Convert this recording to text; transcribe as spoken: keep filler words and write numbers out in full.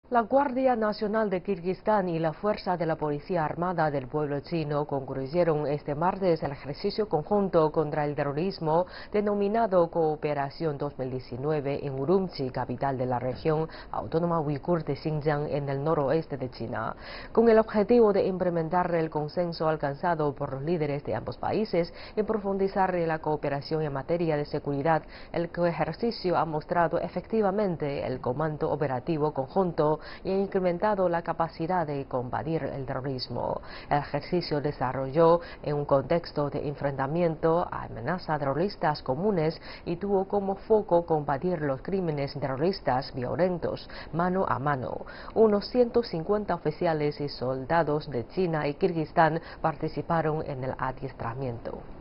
La Guardia Nacional de Kirguistán y la Fuerza de la Policía Armada del Pueblo Chino concluyeron este martes el ejercicio conjunto contra el terrorismo denominado Cooperación dos mil diecinueve en Urumqi, capital de la región autónoma uigur de Xinjiang en el noroeste de China, con el objetivo de implementar el consenso alcanzado por los líderes de ambos países y profundizar la cooperación en materia de seguridad. El ejercicio ha mostrado efectivamente el comando operativo conjunto y ha incrementado la capacidad de combatir el terrorismo. El ejercicio desarrolló en un contexto de enfrentamiento a amenazas terroristas comunes y tuvo como foco combatir los crímenes terroristas violentos mano a mano. Unos ciento cincuenta oficiales y soldados de China y Kirguistán participaron en el adiestramiento.